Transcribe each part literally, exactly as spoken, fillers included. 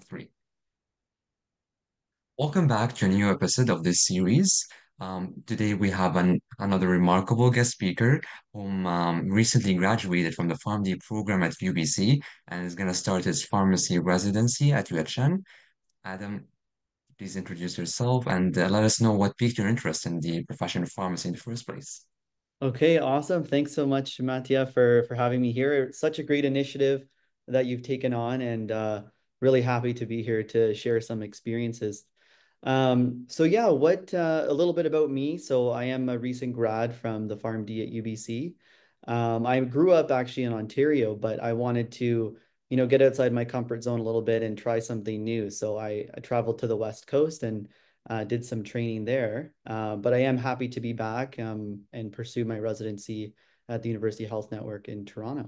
Three. Welcome back to a new episode of this series. Um, today we have an, another remarkable guest speaker whom um, recently graduated from the PharmD program at U B C and is going to start his pharmacy residency at U H N. Adam, please introduce yourself and uh, let us know what piqued your interest in the profession of pharmacy in the first place. Okay, awesome. Thanks so much, Mattia, for for having me here. Such a great initiative that you've taken on, and uh, really happy to be here to share some experiences. Um, so yeah, what uh, a little bit about me. So I am a recent grad from the PharmD at U B C. Um, I grew up actually in Ontario, but I wanted to, you know, get outside my comfort zone a little bit and try something new. So I, I traveled to the West Coast and uh, did some training there. Uh, but I am happy to be back um, and pursue my residency at the University Health Network in Toronto.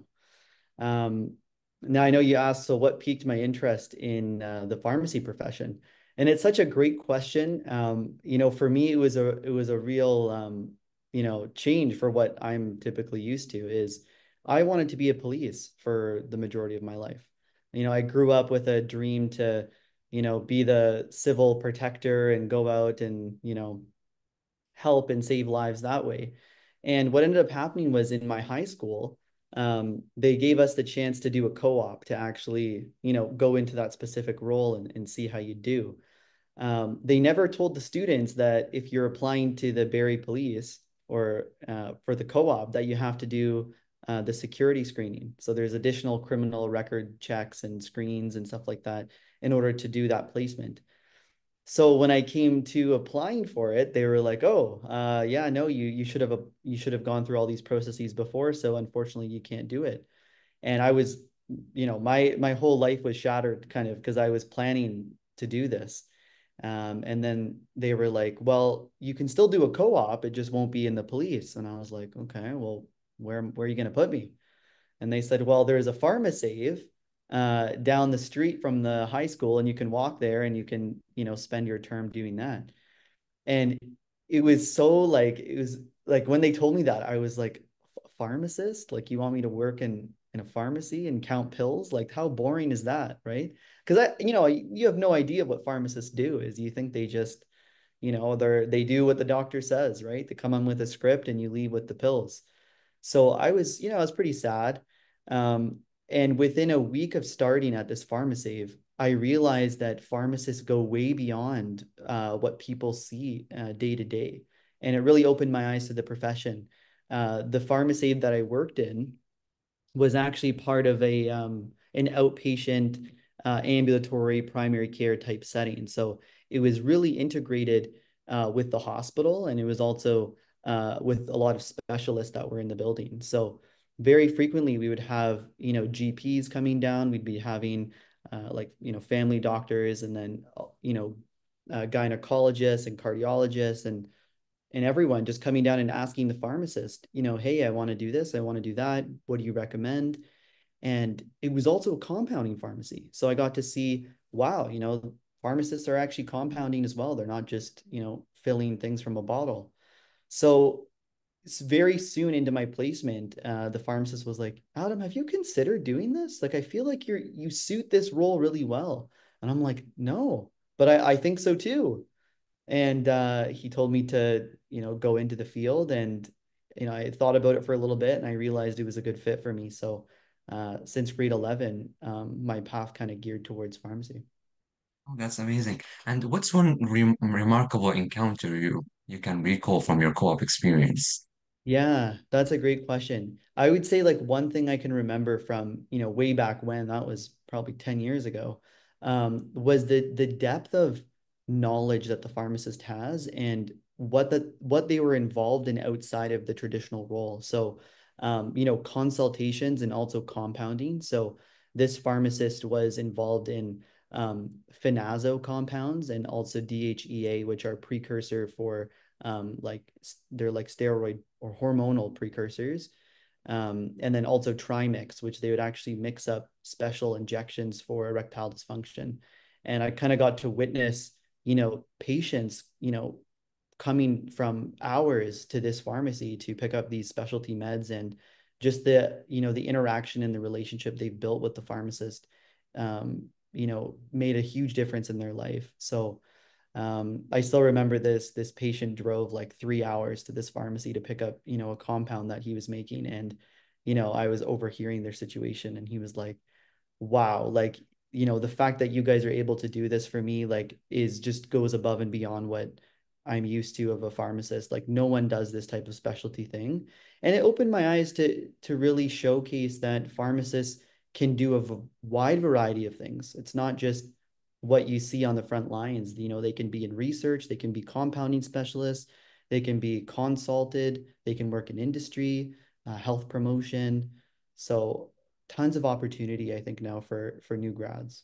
Um, now I know you asked, so what piqued my interest in uh, the pharmacy profession? And it's such a great question. Um, you know, for me, it was a it was a real um, you know, change for what I'm typically used to is I wanted to be a police for the majority of my life. You know, I grew up with a dream to, you know, be the civil protector and go out and, you know, help and save lives that way. And what ended up happening was in my high school, um, they gave us the chance to do a co-op to actually, you know, go into that specific role and, and see how you do. Um, they never told the students that if you're applying to the Barrie Police or uh, for the co-op that you have to do uh, the security screening. So there's additional criminal record checks and screens and stuff like that in order to do that placement. So when I came to applying for it, they were like, "Oh, uh, yeah, no, you you should have you should have gone through all these processes before, so unfortunately you can't do it." And I was, you know, my my whole life was shattered kind of because I was planning to do this. Um, and then they were like, "Well, you can still do a co-op, it just won't be in the police." And I was like, "Okay, well, where where are you going to put me?" And they said, well, there's a Pharmasave uh, down the street from the high school, and you can walk there and you can, you know, spend your term doing that. And it was so like, it was like when they told me that, I was like, pharmacist? Like, you want me to work in in a pharmacy and count pills? Like, how boring is that, right? Because I, you know, you have no idea what pharmacists do. Is you think they just, you know, they're they do what the doctor says, right? They come on with a script and you leave with the pills. So I was, you know, I was pretty sad. Um, and within a week of starting at this Pharmasave, I realized that pharmacists go way beyond uh, what people see uh, day to day. And it really opened my eyes to the profession. Uh, the Pharmasave that I worked in was actually part of a um, an outpatient uh, ambulatory primary care type setting. So it was really integrated uh, with the hospital, and it was also uh, with a lot of specialists that were in the building. So very frequently we would have, you know, G Ps coming down. We'd be having uh, like, you know, family doctors, and then, you know, uh, gynecologists and cardiologists and and everyone just coming down and asking the pharmacist, you know, hey, I want to do this, I want to do that. What do you recommend? And it was also a compounding pharmacy. So I got to see, wow, you know, pharmacists are actually compounding as well. They're not just, you know, filling things from a bottle. So it's very soon into my placement, uh, the pharmacist was like, Adam, have you considered doing this? Like, I feel like you're you suit this role really well. And I'm like, no, but I, I think so too. And uh, he told me to, you know, go into the field. And, you know, I thought about it for a little bit and I realized it was a good fit for me. So uh, since grade eleven, um, my path kind of geared towards pharmacy. Oh, that's amazing. And what's one re remarkable encounter you you can recall from your co-op experience? Yeah, that's a great question. I would say like one thing I can remember from, you know, way back when, that was probably ten years ago, um, was the the depth of knowledge that the pharmacist has and what the what they were involved in outside of the traditional role. So, um, you know, consultations and also compounding. So this pharmacist was involved in um, phenazo compounds and also D H E A, which are precursor for um, like they're like steroid or hormonal precursors. Um, and then also trimix, which they would actually mix up special injections for erectile dysfunction. And I kind of got to witness, you know, patients, you know, coming from hours to this pharmacy to pick up these specialty meds, and just the, you know, the interaction and the relationship they've built with the pharmacist. Um, you know, made a huge difference in their life. So um, I still remember this this patient drove like three hours to this pharmacy to pick up, you know, a compound that he was making. And, you know, I was overhearing their situation and he was like, wow, like, you know, the fact that you guys are able to do this for me, like, is just goes above and beyond what I'm used to of a pharmacist. Like, no one does this type of specialty thing. And it opened my eyes to to really showcase that pharmacists can do a v- wide variety of things. It's not just what you see on the front lines. You know, they can be in research, they can be compounding specialists, they can be consulted, they can work in industry, uh, health promotion. So tons of opportunity, I think, now for for new grads.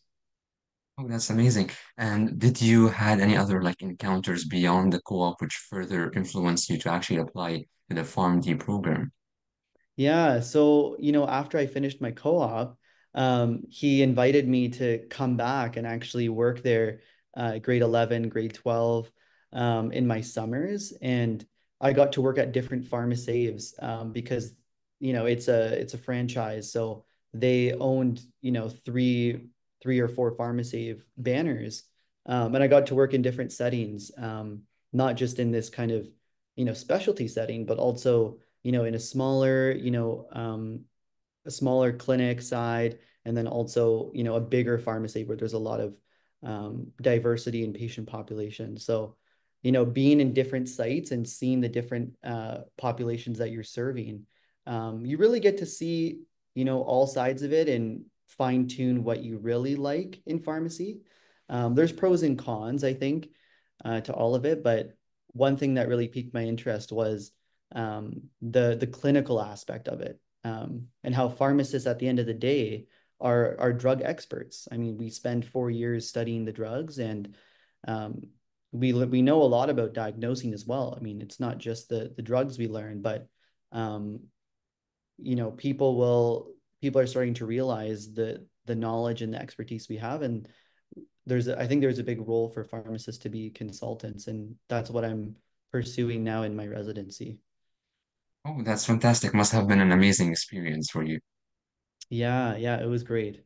Oh, that's amazing. And did you had any other like encounters beyond the co-op which further influenced you to actually apply to the PharmD program? Yeah, so you know, after I finished my co-op, um, he invited me to come back and actually work there, uh, grade eleven, grade twelve, um, in my summers, and I got to work at different pharmacies um, because you know it's a it's a franchise, so they owned you know three three or four pharmacy banners, um, and I got to work in different settings, um, not just in this kind of you know specialty setting, but also you know, in a smaller, you know, um, a smaller clinic side, and then also, you know, a bigger pharmacy where there's a lot of um, diversity in patient population. So, you know, being in different sites and seeing the different uh, populations that you're serving, um, you really get to see, you know, all sides of it and fine tune what you really like in pharmacy. Um, there's pros and cons, I think, uh, to all of it, but one thing that really piqued my interest was um, the the clinical aspect of it, um, and how pharmacists at the end of the day are are drug experts. I mean, we spend four years studying the drugs, and um, we we know a lot about diagnosing as well. I mean, it's not just the the drugs we learn, but um, you know, people will people are starting to realize the the knowledge and the expertise we have, and there's a, I think there's a big role for pharmacists to be consultants, and that's what I'm pursuing now in my residency. Oh, that's fantastic. Must have been an amazing experience for you. Yeah, yeah, it was great.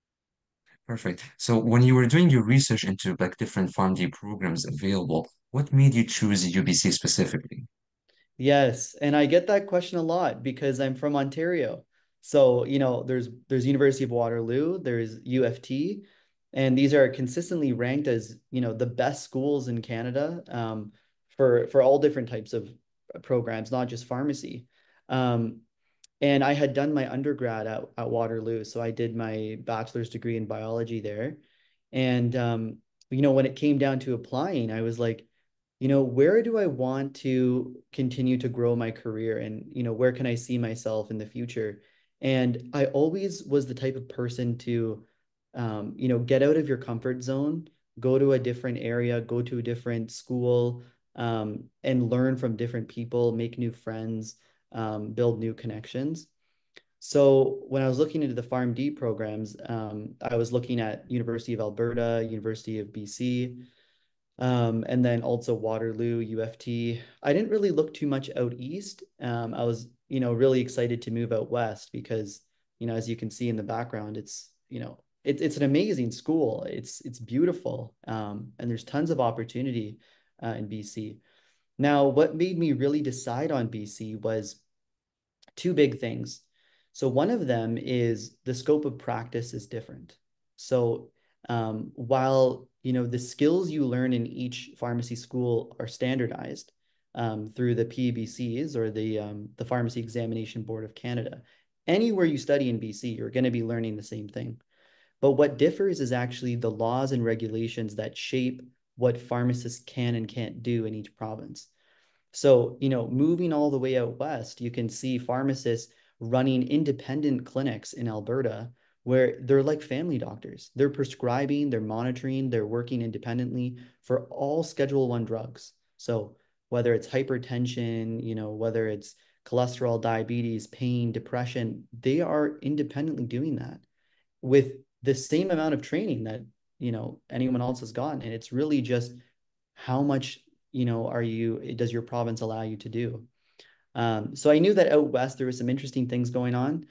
Perfect. So when you were doing your research into like different PharmD programs available, what made you choose U B C specifically? Yes, and I get that question a lot because I'm from Ontario. So, you know, there's there's University of Waterloo, there's U of T, and these are consistently ranked as, you know, the best schools in Canada um, for for all different types of programs, not just pharmacy. Um, and I had done my undergrad at, at Waterloo. So I did my bachelor's degree in biology there. And, um, you know, when it came down to applying, I was like, you know, where do I want to continue to grow my career? And, you know, where can I see myself in the future? And I always was the type of person to, um, you know, get out of your comfort zone, go to a different area, go to a different school, um, and learn from different people, make new friends, um, build new connections. So when I was looking into the PharmD programs, um, I was looking at University of Alberta, University of B C, um, and then also Waterloo, U of T. I didn't really look too much out east. Um, I was, you know, really excited to move out west because, you know, as you can see in the background, it's, you know, it's it's an amazing school. It's it's beautiful, um, and there's tons of opportunity uh, in B C. Now, what made me really decide on B C was two big things. So one of them is the scope of practice is different. So um, while you know the skills you learn in each pharmacy school are standardized um, through the P E B Cs or the um, the Pharmacy Examination Board of Canada, anywhere you study in B C, you're going to be learning the same thing. But what differs is actually the laws and regulations that shape what pharmacists can and can't do in each province. So, you know, moving all the way out west, you can see pharmacists running independent clinics in Alberta where they're like family doctors. They're prescribing, they're monitoring, they're working independently for all Schedule One drugs. So, whether it's hypertension, you know, whether it's cholesterol, diabetes, pain, depression, they are independently doing that with the same amount of training that, you know, anyone else has gotten. And it's really just how much you know are you does your province allow you to do. Um, so I knew that out west there was some interesting things going on.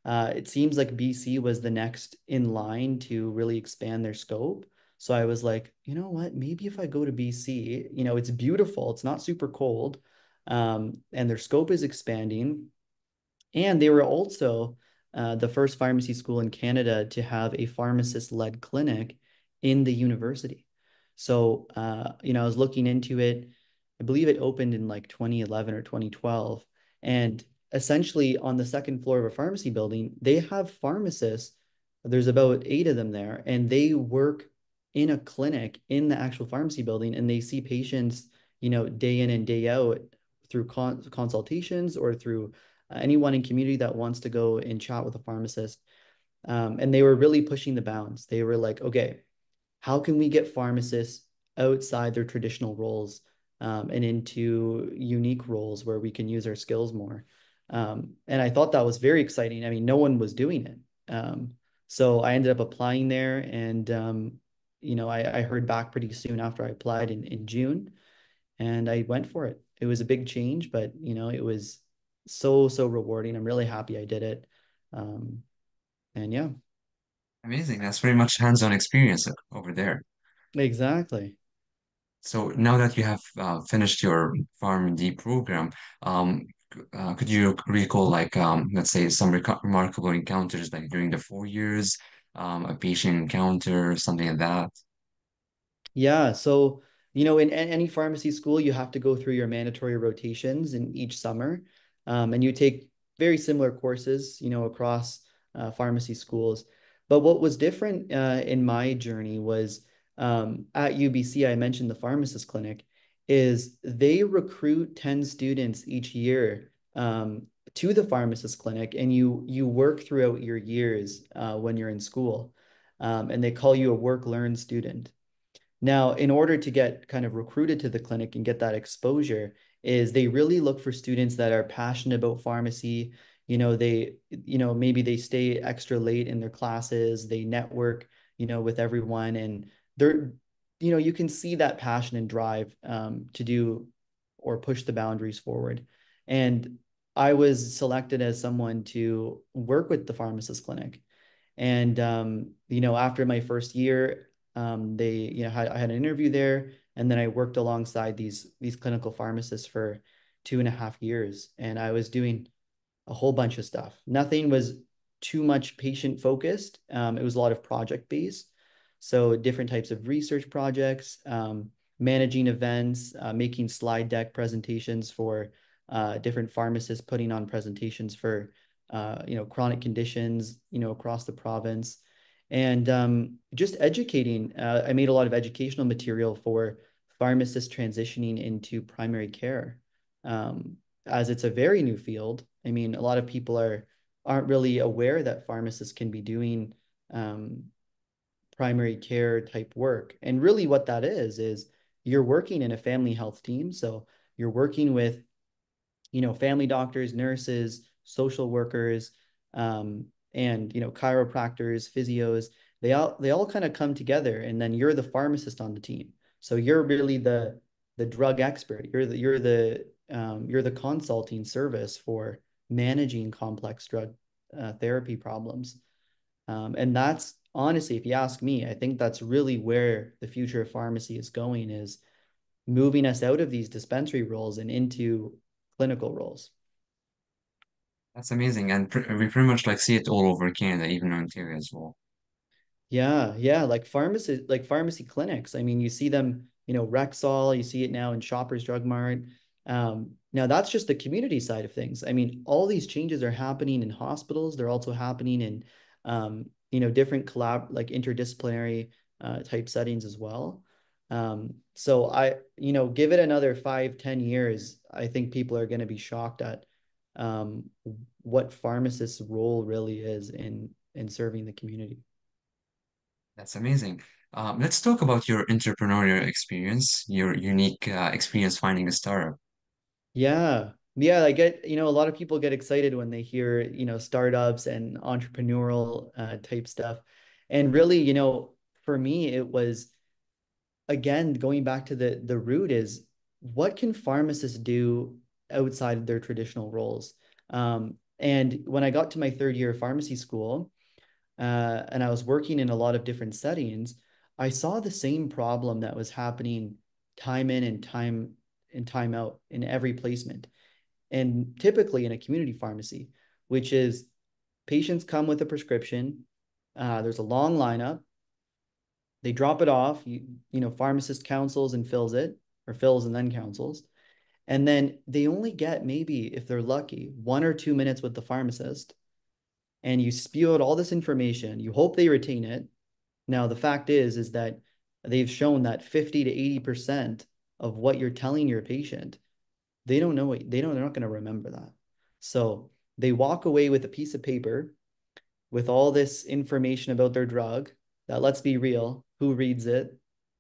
uh, it seems like B C was the next in line to really expand their scope. So I was like, you know what? Maybe if I go to B C, you know, it's beautiful, it's not super cold, um, and their scope is expanding. And they were also uh, the first pharmacy school in Canada to have a pharmacist-led clinic in the university. So, uh, you know, I was looking into it. I believe it opened in like twenty eleven or twenty twelve. And essentially, on the second floor of a pharmacy building, they have pharmacists. There's about eight of them there, and they work in a clinic in the actual pharmacy building, and they see patients, you know, day in and day out through con consultations or through uh, anyone in community that wants to go and chat with a pharmacist. Um, and they were really pushing the bounds. They were like, okay, how can we get pharmacists outside their traditional roles um, and into unique roles where we can use our skills more? Um, and I thought that was very exciting. I mean, no one was doing it. Um, so I ended up applying there, and um, you know, I, I heard back pretty soon after I applied in, in June, and I went for it. It was a big change, but you know, it was so, so rewarding. I'm really happy I did it. Um, and yeah, Amazing. That's very much hands-on experience over there. exactly. So now that you have uh, finished your PharmD program, um, c- uh, could you recall like um, let's say some reco remarkable encounters like during the four years, um, a patient encounter, something like that? Yeah. So, you know, in a- any pharmacy school, you have to go through your mandatory rotations in each summer. Um, and you take very similar courses, you know, across uh, pharmacy schools. But what was different uh, in my journey was um, at U B C, I mentioned the pharmacist clinic, is they recruit ten students each year um, to the pharmacist clinic, and you you work throughout your years uh, when you're in school. Um, and they call you a work-learn student. Now, in order to get kind of recruited to the clinic and get that exposure, is they really look for students that are passionate about pharmacy. You know, they, you know, maybe they stay extra late in their classes, they network, you know, with everyone, and they're, you know, you can see that passion and drive um, to do or push the boundaries forward. And I was selected as someone to work with the pharmacist clinic. And um, you know, after my first year, um, they, you know, had, I had an interview there, and then I worked alongside these these clinical pharmacists for two and a half years, and I was doing a whole bunch of stuff. Nothing was too much patient focused. Um, it was a lot of project based. So different types of research projects, um, managing events, uh, making slide deck presentations for uh, different pharmacists, putting on presentations for uh, you know, chronic conditions, you know, across the province, and um, just educating. Uh, I made a lot of educational material for pharmacists transitioning into primary care. Um, as it's a very new field. I mean, a lot of people are aren't really aware that pharmacists can be doing um, primary care type work. And really, what that is is you're working in a family health team, so you're working with you know, family doctors, nurses, social workers, um, and you know, chiropractors, physios. They all they all kind of come together, and then you're the pharmacist on the team. So you're really the the drug expert. You're the you're the um, you're the consulting service for managing complex drug uh, therapy problems. Um, and that's honestly, if you ask me, I think that's really where the future of pharmacy is going, is moving us out of these dispensary roles and into clinical roles. That's amazing, and pr we pretty much like see it all over Canada, even Ontario as well. Yeah, yeah, like pharmacy, like pharmacy clinics. I mean, you see them, you know, Rexall, you see it now in Shoppers Drug Mart. Um, now that's just the community side of things. I mean, all these changes are happening in hospitals. They're also happening in, um, you know, different collab, like interdisciplinary uh, type settings as well. Um, so I, you know, give it another five, ten years, I think people are going to be shocked at um, what pharmacists' role really is in in serving the community. That's amazing. Um, let's talk about your entrepreneurial experience, your unique uh, experience finding a startup. Yeah. Yeah, I get, you know, a lot of people get excited when they hear, you know, startups and entrepreneurial uh, type stuff. And really, you know, for me, it was again going back to the the root is what can pharmacists do outside of their traditional roles? Um, And when I got to my third year of pharmacy school, uh, and I was working in a lot of different settings, I saw the same problem that was happening time in and time and time out in every placement. And typically in a community pharmacy, which is patients come with a prescription, uh, there's a long lineup, they drop it off, you, you know, pharmacist counsels and fills it, or fills and then counsels. And then they only get maybe, if they're lucky, one or two minutes with the pharmacist, and you spew out all this information. You hope they retain it. Now, the fact is, is that they've shown that fifty to eighty percent of what you're telling your patient, they don't know what they don't, they're not going to remember that. So they walk away with a piece of paper with all this information about their drug that, let's be real, who reads it?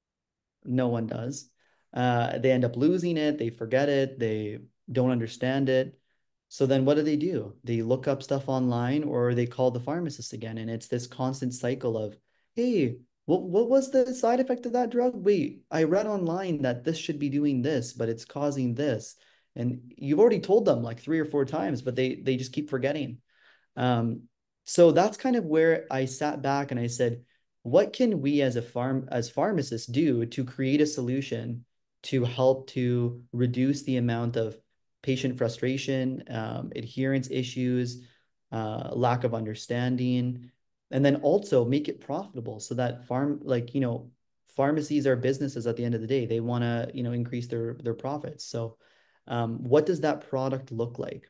No one does. Uh, they end up losing it. They forget it. They don't understand it. So then what do they do? They look up stuff online or they call the pharmacist again. And it's this constant cycle of, hey, what, what was the side effect of that drug? Wait, I read online that this should be doing this, but it's causing this. And you've already told them like three or four times, but they they just keep forgetting. Um, so that's kind of where I sat back and I said, what can we as a farm as pharmacists do to create a solution to help to reduce the amount of patient frustration, um, adherence issues, uh, lack of understanding, and then also make it profitable so that farm, like, you know, pharmacies are businesses at the end of the day. They want to, you know, increase their their profits. So, um, what does that product look like?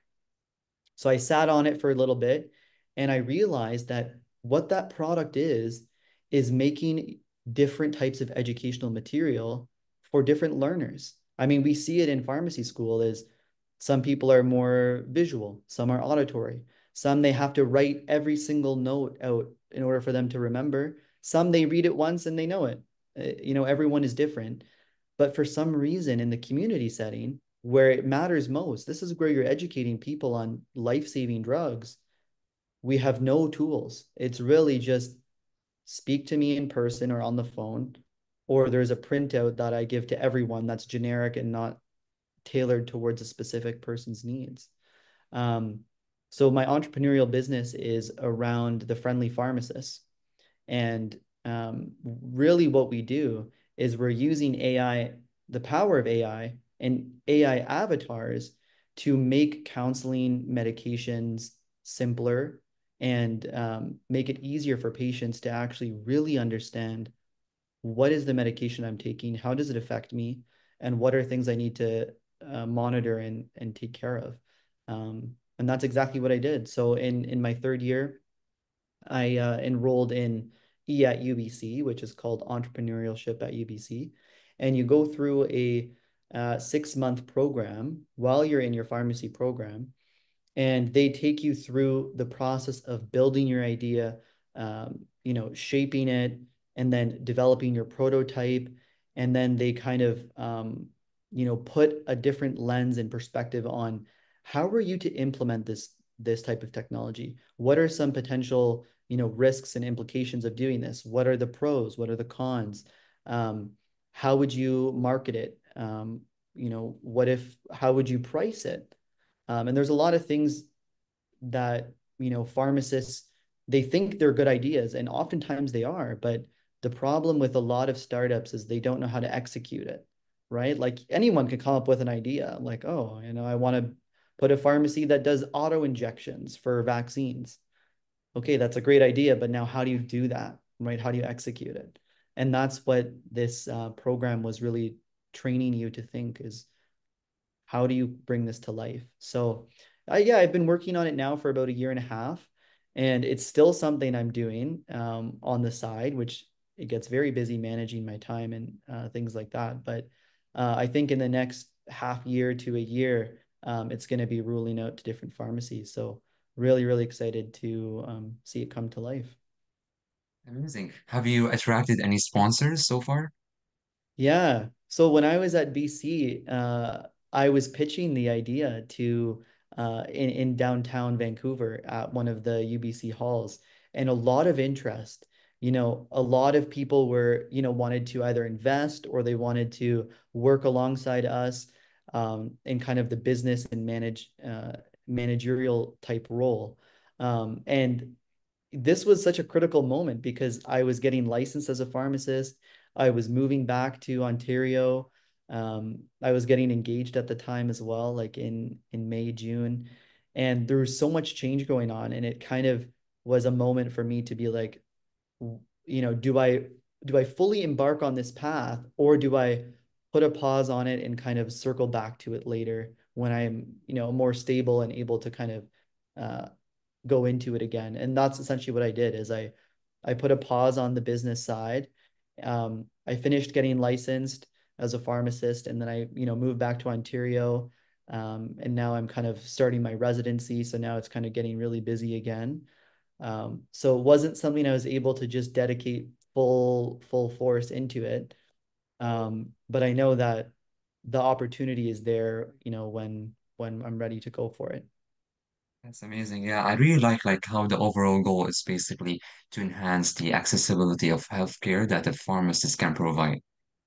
So I sat on it for a little bit and I realized that what that product is, is making different types of educational material for different learners. I mean, we see it in pharmacy school is some people are more visual, some are auditory, some they have to write every single note out in order for them to remember. Some they read it once and they know it. Uh, You know, everyone is different. But for some reason in the community setting, where it matters most, this is where you're educating people on life-saving drugs. We have no tools. It's really just speak to me in person or on the phone, or there's a printout that I give to everyone that's generic and not tailored towards a specific person's needs. Um, so my entrepreneurial business is around the friendly pharmacist. And um, really, what we do is we're using A I, the power of A I and A I avatars to make counseling medications simpler and um, make it easier for patients to actually really understand what is the medication I'm taking, how does it affect me, and what are things I need to uh, monitor and and take care of. Um, and that's exactly what I did. So in in my third year, I uh, enrolled in E at U B C, which is called Entrepreneurship at U B C. And you go through a uh, six month program while you're in your pharmacy program and they take you through the process of building your idea, um, you know, shaping it, and then developing your prototype. And then they kind of, um, you know, put a different lens and perspective on how are you to implement this this type of technology? What are some potential, you know, risks and implications of doing this? What are the pros? What are the cons? Um, how would you market it? Um, you know, what if, how would you price it? Um, and there's a lot of things that, you know, pharmacists, they think they're good ideas, and oftentimes they are, but the problem with a lot of startups is they don't know how to execute it, right? Like anyone can come up with an idea, like, oh, you know, I want to put a pharmacy that does auto injections for vaccines. Okay, that's a great idea, but now how do you do that, right? How do you execute it? And that's what this uh, program was really training you to think is, how do you bring this to life? So, uh, yeah, I've been working on it now for about a year and a half, and it's still something I'm doing um, on the side, which it gets very busy managing my time and uh, things like that. But uh, I think in the next half year to a year, um, it's going to be ruling out to different pharmacies. So, really, really excited to um, see it come to life. Amazing. Have you attracted any sponsors so far? Yeah. So when I was at B C, uh, I was pitching the idea to uh, in, in downtown Vancouver at one of the U B C halls, and a lot of interest. You know, a lot of people were, you know, wanted to either invest or they wanted to work alongside us um, in kind of the business and manage uh, managerial type role. Um, and this was such a critical moment because I was getting licensed as a pharmacist. I was moving back to Ontario. Um, I was getting engaged at the time as well, like in in May, June. And there was so much change going on. And it kind of was a moment for me to be like, you know, do I do I fully embark on this path, or do I put a pause on it and kind of circle back to it later when I'm, you know, more stable and able to kind of uh, go into it again? And that's essentially what I did is I I put a pause on the business side. Um, I finished getting licensed as a pharmacist, and then I, you know, moved back to Ontario. Um, and now I'm kind of starting my residency. So now it's kind of getting really busy again. Um, so it wasn't something I was able to just dedicate full full force into it. Um, but I know that the opportunity is there, you know, when when I'm ready to go for it. That's amazing. Yeah, I really like like how the overall goal is basically to enhance the accessibility of healthcare that a pharmacist can provide.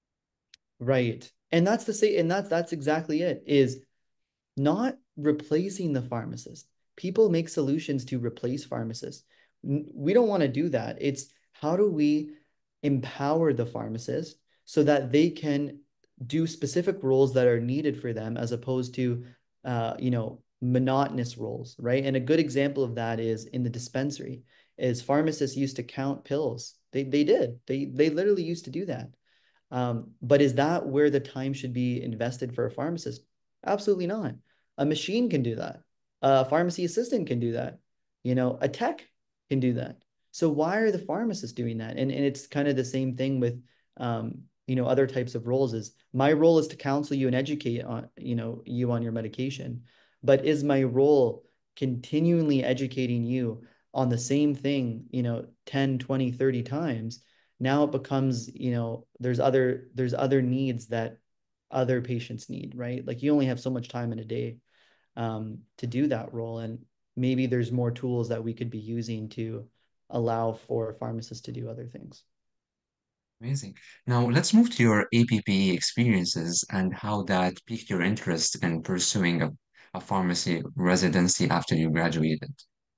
Right. And that's the say, and that's that's exactly it, is not replacing the pharmacist. People make solutions to replace pharmacists. We don't want to do that. It's how do we empower the pharmacist so that they can do specific roles that are needed for them as opposed to, uh, you know, monotonous roles, right? And a good example of that is in the dispensary, is pharmacists used to count pills. They they did. They they literally used to do that. Um, but is that where the time should be invested for a pharmacist? Absolutely not. A machine can do that. A pharmacy assistant can do that. You know, a tech can do that. So why are the pharmacists doing that? And, and it's kind of the same thing with, um, you know, other types of roles. Is my role is to counsel you and educate on, you know, you on your medication. But is my role continually educating you on the same thing, you know, ten, twenty, thirty times? Now it becomes, you know, there's other there's other needs that other patients need, right? Like you only have so much time in a day um, to do that role, and maybe there's more tools that we could be using to allow for pharmacists to do other things. Amazing. Now let's move to your A P P experiences and how that piqued your interest in pursuing a, a pharmacy residency after you graduated.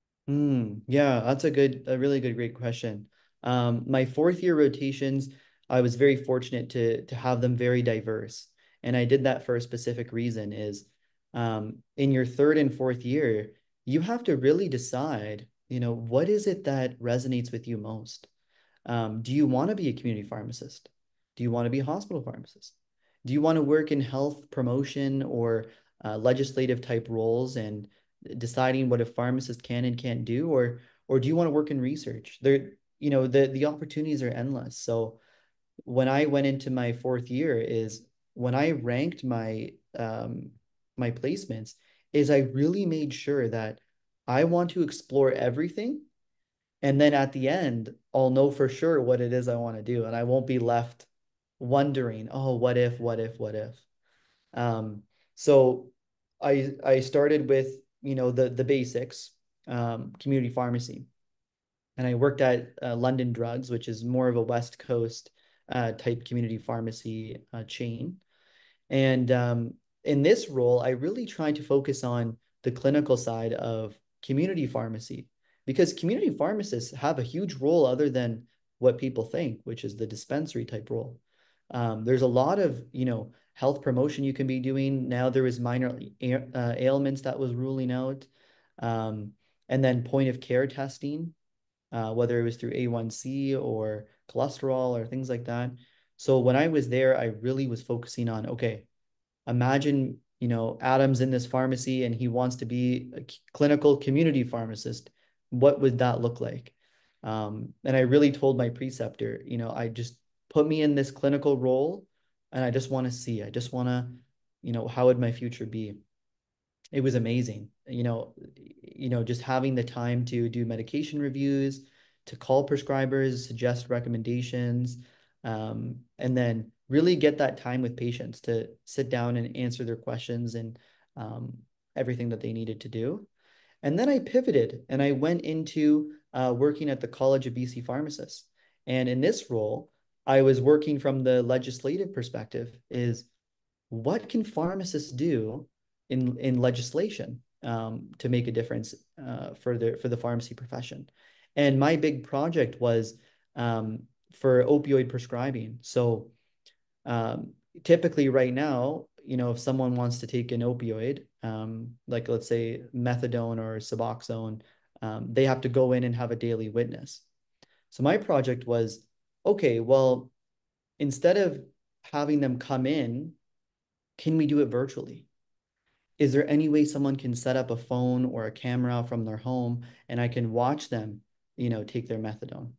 Mm, yeah, that's a good, a really good, great question. Um, my fourth year rotations, I was very fortunate to to have them very diverse, and I did that for a specific reason. Is um, in your third and fourth year, you have to really decide, you know, what is it that resonates with you most? Um, do you want to be a community pharmacist? Do you want to be a hospital pharmacist? Do you want to work in health promotion or uh, legislative type roles and deciding what a pharmacist can and can't do, or or do you want to work in research? There, you know, the the opportunities are endless. So when I went into my fourth year, is when I ranked my um my placements, is I really made sure that I want to explore everything, and then at the end, I'll know for sure what it is I want to do, and I won't be left wondering, oh, what if, what if, what if? Um, so I I started with, you know, the the basics, um, community pharmacy, and I worked at uh, London Drugs, which is more of a West Coast uh, type community pharmacy uh, chain. And um, in this role, I really tried to focus on the clinical side of community pharmacy because community pharmacists have a huge role other than what people think, which is the dispensary type role. Um, there's a lot of, you know, health promotion you can be doing. Now there is minor uh, ailments that was ruling out. Um, and then point of care testing, uh, whether it was through A one C or cholesterol or things like that. So when I was there, I really was focusing on, okay, imagine, you know, Adam's in this pharmacy and he wants to be a clinical community pharmacist. What would that look like? Um, and I really told my preceptor, you know, I just put me in this clinical role and I just want to see, I just want to, you know, how would my future be? It was amazing. You know, you know, just having the time to do medication reviews, to call prescribers, suggest recommendations, um, and then really get that time with patients to sit down and answer their questions and um, everything that they needed to do. And then I pivoted and I went into uh, working at the College of B C Pharmacists. And in this role, I was working from the legislative perspective, is what can pharmacists do in in legislation? um, to make a difference uh, for the for the pharmacy profession. And my big project was um, for opioid prescribing. So um, typically right now, you know, if someone wants to take an opioid, um, like let's say methadone or Suboxone, um, they have to go in and have a daily witness. So my project was, okay, well, instead of having them come in, can we do it virtually? Is there any way someone can set up a phone or a camera from their home and I can watch them, you know, take their methadone?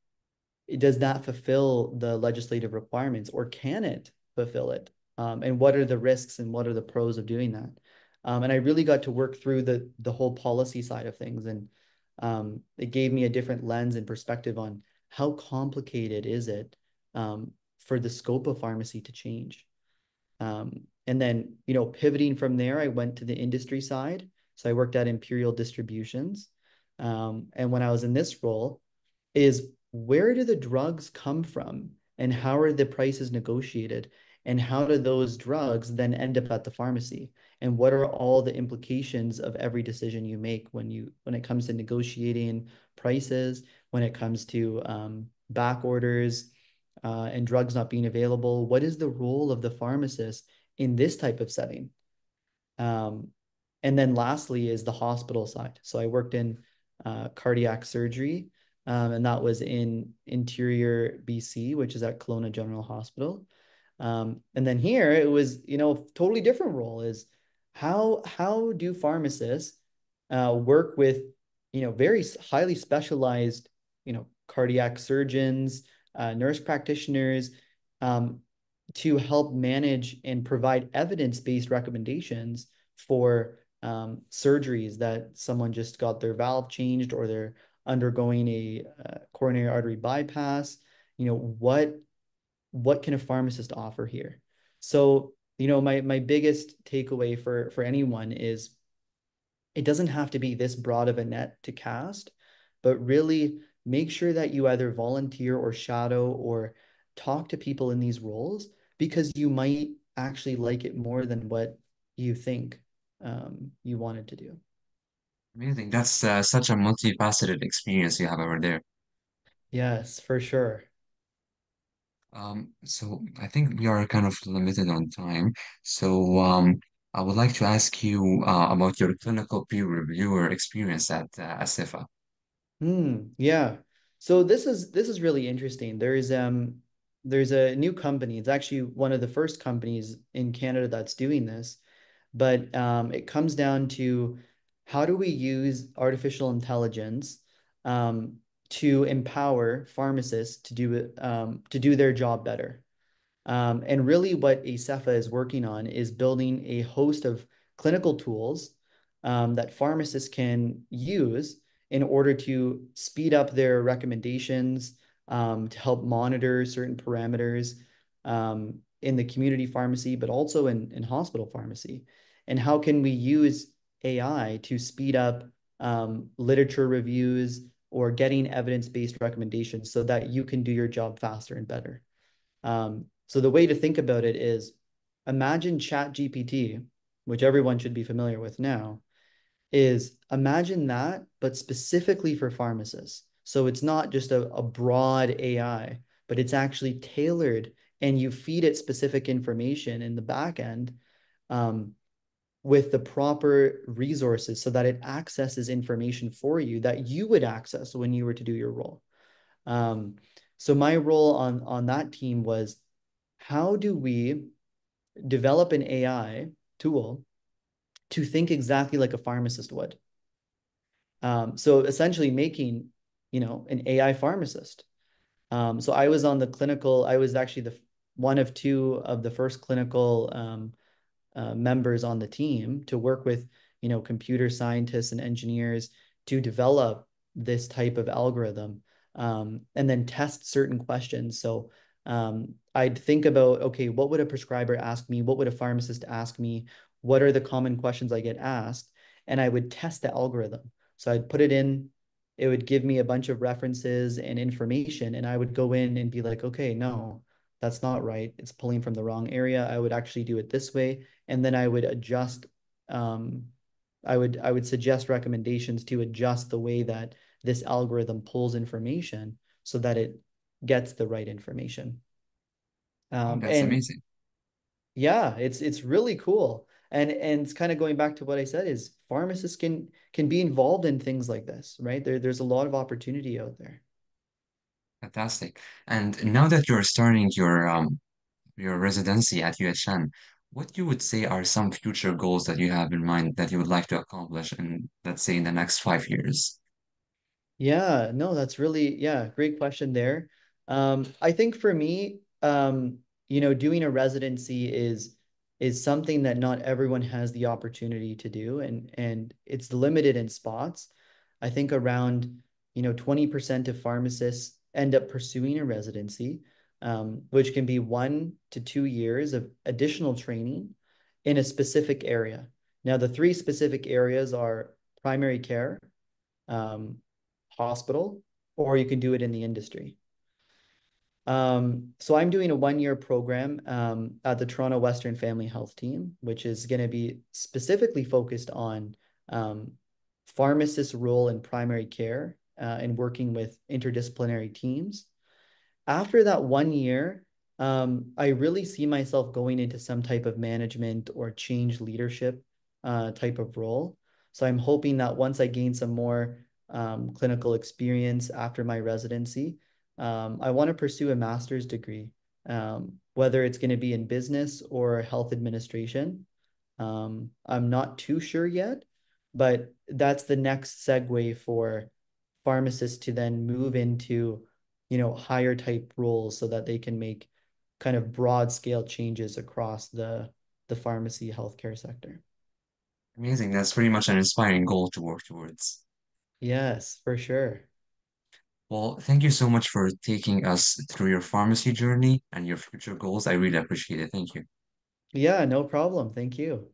Does that fulfill the legislative requirements or can it fulfill it? Um, and what are the risks and what are the pros of doing that? Um, and I really got to work through the the whole policy side of things, and um, it gave me a different lens and perspective on how complicated is it um, for the scope of pharmacy to change. Um, and then, you know, pivoting from there, I went to the industry side. So I worked at Imperial Distributions. Um, and when I was in this role, is where do the drugs come from and how are the prices negotiated? And how do those drugs then end up at the pharmacy? And what are all the implications of every decision you make when you when it comes to negotiating prices, when it comes to um, back orders, uh, and drugs not being available? What is the role of the pharmacist in this type of setting? Um, and then lastly is the hospital side. So I worked in uh, cardiac surgery, um, and that was in Interior B C, which is at Kelowna General Hospital. Um, and then here it was, you know, totally different role is how how do pharmacists uh, work with, you know, very highly specialized, you know, cardiac surgeons, uh, nurse practitioners, um, to help manage and provide evidence-based recommendations for um, surgeries that someone just got their valve changed or they're undergoing a uh, coronary artery bypass. You know, what what can a pharmacist offer here? So, you know, my my biggest takeaway for for anyone is it doesn't have to be this broad of a net to cast, but really make sure that you either volunteer or shadow or talk to people in these roles because you might actually like it more than what you think um, you wanted to do. Amazing. That's uh, such a multifaceted experience you have over there. Yes, for sure. Um, so I think we are kind of limited on time. So um, I would like to ask you uh, about your clinical peer reviewer experience at uh, ASIFA. Hmm, yeah. So this is this is really interesting. There's um there's a new company. It's actually one of the first companies in Canada that's doing this, but um, it comes down to how do we use artificial intelligence um, to empower pharmacists to do it um, to do their job better. Um, and really, what a ASEFA is working on is building a host of clinical tools um, that pharmacists can use in order to speed up their recommendations, um, to help monitor certain parameters um, in the community pharmacy, but also in, in hospital pharmacy. And how can we use A I to speed up um, literature reviews or getting evidence-based recommendations so that you can do your job faster and better? Um, so the way to think about it is imagine Chat G P T, which everyone should be familiar with now, is imagine that, but specifically for pharmacists. So it's not just a, a broad A I, but it's actually tailored and you feed it specific information in the back end um, with the proper resources so that it accesses information for you that you would access when you were to do your role. Um, so my role on on that team was how do we develop an A I tool to think exactly like a pharmacist would? Um, so essentially making, you know, an A I pharmacist. Um, so I was on the clinical, I was actually the one of two of the first clinical um, uh, members on the team to work with, you know, computer scientists and engineers to develop this type of algorithm um, and then test certain questions. So um, I'd think about, okay, what would a prescriber ask me? What would a pharmacist ask me? What are the common questions I get asked? And I would test the algorithm. So I'd put it in, it would give me a bunch of references and information, and I would go in and be like, okay, no, that's not right. It's pulling from the wrong area. I would actually do it this way and then I would adjust um, I would I would suggest recommendations to adjust the way that this algorithm pulls information so that it gets the right information. Oh, Um, that's and amazing. yeah, it's it's really cool. And and it's kind of going back to what I said is pharmacists can can be involved in things like this, right? There there's a lot of opportunity out there. Fantastic. And now that you're starting your um your residency at U H N, what you would say are some future goals that you have in mind that you would like to accomplish in, let's say, in the next five years? Yeah, no, that's really, yeah, great question there. Um, I think for me, um, you know, doing a residency is is something that not everyone has the opportunity to do, and and it's limited in spots. I think around, you know, twenty percent of pharmacists end up pursuing a residency, um, which can be one to two years of additional training in a specific area. Now, the three specific areas are primary care, um, hospital, or you can do it in the industry. Um, so I'm doing a one-year program um, at the Toronto Western Family Health Team, which is going to be specifically focused on um, pharmacist role in primary care uh, and working with interdisciplinary teams. After that one year, um, I really see myself going into some type of management or change leadership uh, type of role. So I'm hoping that once I gain some more um, clinical experience after my residency, um, I want to pursue a master's degree, um, whether it's going to be in business or health administration. Um, I'm not too sure yet, but that's the next segue for pharmacists to then move into, you know, higher type roles so that they can make kind of broad scale changes across the the pharmacy healthcare sector. Amazing. That's pretty much an inspiring goal to work towards. Yes, for sure. Well, thank you so much for taking us through your pharmacy journey and your future goals. I really appreciate it. Thank you. Yeah, no problem. Thank you.